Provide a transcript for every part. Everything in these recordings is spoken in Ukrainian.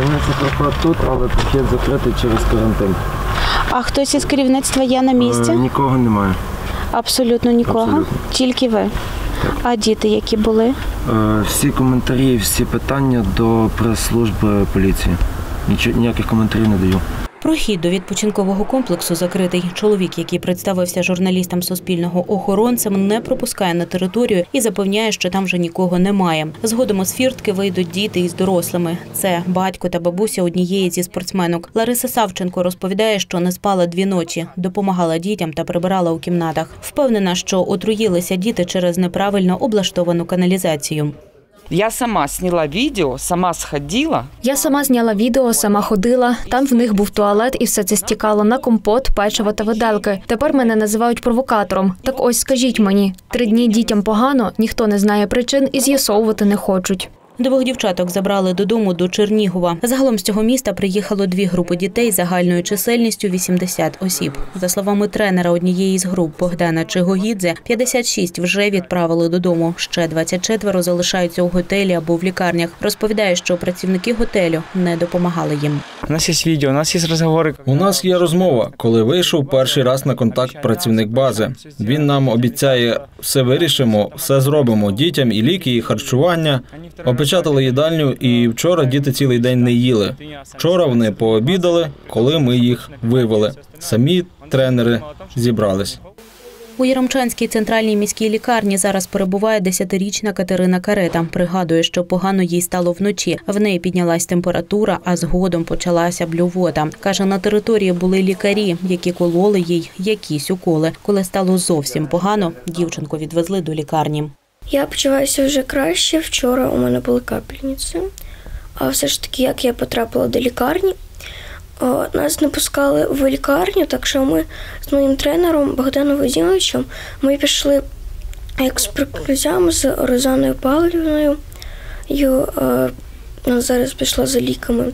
Керівниця проход тут, але прохід закритий через карантин. А хтось із керівництва є на місці? Нікого немає. Абсолютно нікого? Абсолютно. Тільки ви? Так. А діти які були? Всі коментарі, всі питання до прес-служби поліції. Ніяких коментарів не даю. Прохід до відпочинкового комплексу закритий. Чоловік, який представився журналістам Суспільного охоронцем, не пропускає на територію і запевняє, що там вже нікого немає. Згодом з фіртки вийдуть діти із дорослими. Це батько та бабуся однієї зі спортсменок. Лариса Савченко розповідає, що не спала 2 ночі, допомагала дітям та прибирала у кімнатах. Впевнена, що отруїлися діти через неправильно облаштовану каналізацію. Я сама зняла відео, сама сходила. Я сама зняла відео, сама ходила. Там в них був туалет і все це стікало на компот, печиво та виделки. Тепер мене називають провокатором. Так ось скажіть мені, 3 дні дітям погано, ніхто не знає причин і з'ясовувати не хочуть. 2 дівчаток забрали додому до Чернігова. Загалом з цього міста приїхало 2 групи дітей загальною чисельністю 80 осіб. За словами тренера однієї з груп Богдана Чигогідзе, 56 вже відправили додому. Ще 24 залишаються у готелі або в лікарнях. Розповідає, що працівники готелю не допомагали їм. У нас є відео, у нас є розговори. У нас є розмова, коли вийшов перший раз на контакт працівник бази. Він нам обіцяє, все вирішимо, все зробимо. Дітям і ліки, і харчування. Опечатали їдальню, і вчора діти цілий день не їли. Вчора вони пообідали, коли ми їх вивели. Самі тренери зібрались. У Яремчанській центральній міській лікарні зараз перебуває 10-річна Катерина Карета. Пригадує, що погано їй стало вночі. В неї піднялась температура, а згодом почалася блювота. Каже, на території були лікарі, які кололи їй якісь уколи. Коли стало зовсім погано, дівчинку відвезли до лікарні. Я почуваюся вже краще. Вчора у мене були капельниці. А все ж таки, як я потрапила до лікарні, нас не пускали в лікарню, так що ми з моїм тренером Богданом Вадимовичем, ми пішли як з прикриттям з Розаною Павлівною. Зараз пішла за ліками.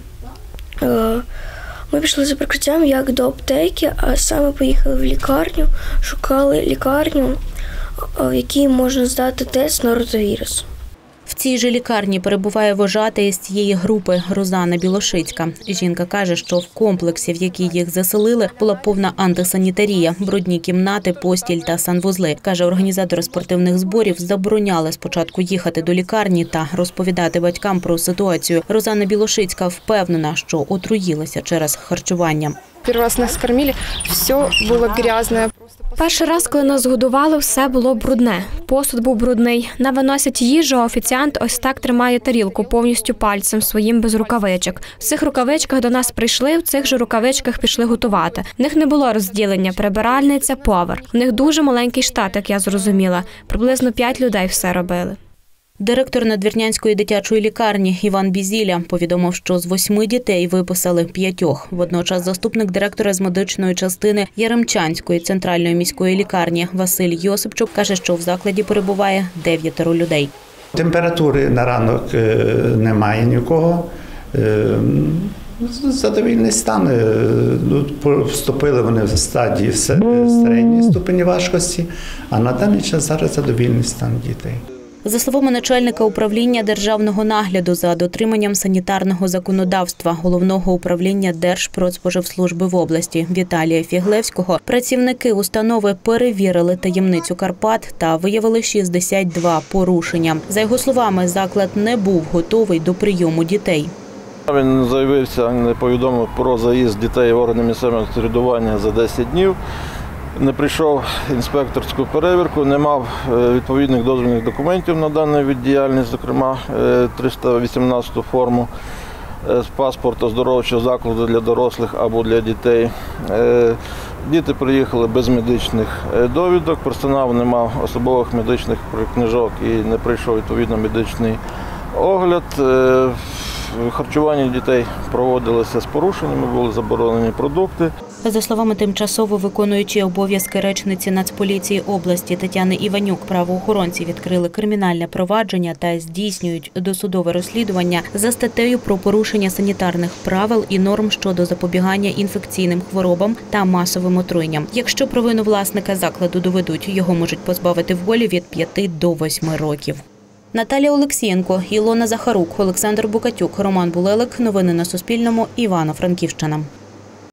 Ми пішли за прикриттям як до аптеки, а саме поїхали в лікарню, шукали лікарню, в якій можна здати тест на ротавірус. В цій же лікарні перебуває вожата із цієї групи Розана Білошицька. Жінка каже, що в комплексі, в який їх заселили, була повна антисанітарія, брудні кімнати, постіль та санвузли. Каже, організатори спортивних зборів забороняли спочатку їхати до лікарні та розповідати батькам про ситуацію. Розана Білошицька впевнена, що отруїлася через харчування. Перший раз нас кормили, все було грязне. Перший раз, коли нас годували, все було брудне. Посуд був брудний. Нам виносять їжу, а офіціант ось так тримає тарілку повністю пальцем своїм без рукавичок. В цих рукавичках до нас прийшли, в цих же рукавичках пішли готувати. В них не було розділення прибиральниця, повар. В них дуже маленький штат, як я зрозуміла. Приблизно 5 людей все робили. Директор Надвірнянської дитячої лікарні Іван Бізіля повідомив, що з 8 дітей виписали 5. Водночас заступник директора з медичної частини Яремчанської центральної міської лікарні Василь Йосипчук каже, що в закладі перебуває 9 людей. Температури на ранок немає нікого. Задовільний стан. Вступили вони в стадії середньої ступені важкості, а на даний час зараз задовільний стан дітей. За словами начальника управління державного нагляду за дотриманням санітарного законодавства Головного управління Держпродспоживслужби в області Віталія Фіглевського, працівники установи перевірили таємницю Карпат та виявили 62 порушення. За його словами, заклад не був готовий до прийому дітей. Він заявився, не повідомив про заїзд дітей в органи місцевого самоврядування за 10 днів. Не прийшов інспекторську перевірку, не мав відповідних дозвільних документів на даний вид діяльності, зокрема 318 форму з паспорта оздоровчого закладу для дорослих або для дітей. Діти приїхали без медичних довідок, персонал не мав особових медичних книжок і не прийшов відповідно медичний огляд. Харчування дітей проводилося з порушеннями, були заборонені продукти. За словами тимчасово виконуючої обов'язки речниці Нацполіції області Тетяни Іванюк, правоохоронці відкрили кримінальне провадження та здійснюють досудове розслідування за статтею про порушення санітарних правил і норм щодо запобігання інфекційним хворобам та масовим отруєнням. Якщо провину власника закладу доведуть, його можуть позбавити волі від 5 до 8 років. Наталія Олексієнко, Ілона Захарук, Олександр Букатюк, Роман Булелик. Новини на Суспільному. Івано-Франківщина.